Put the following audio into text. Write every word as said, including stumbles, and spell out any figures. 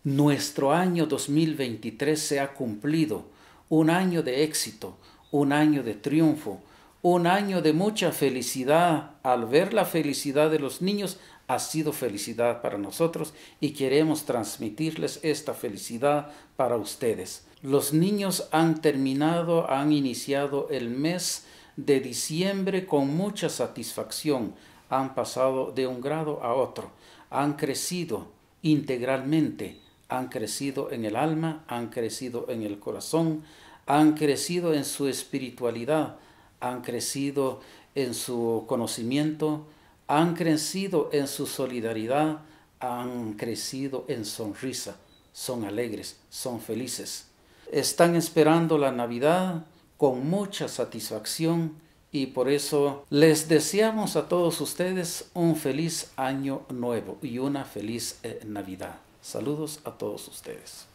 Nuestro año dos mil veintitrés se ha cumplido, un año de éxito, un año de triunfo, un año de mucha felicidad. Al ver la felicidad de los niños, ha sido felicidad para nosotros y queremos transmitirles esta felicidad para ustedes. Los niños han terminado, han iniciado el mes de diciembre con mucha satisfacción. Han pasado de un grado a otro, han crecido integralmente, han crecido en el alma, han crecido en el corazón, han crecido en su espiritualidad, han crecido en su conocimiento, han crecido en su solidaridad, han crecido en sonrisa, son alegres, son felices. Están esperando la Navidad con mucha satisfacción y por eso les deseamos a todos ustedes un feliz año nuevo y una feliz eh, Navidad. Saludos a todos ustedes.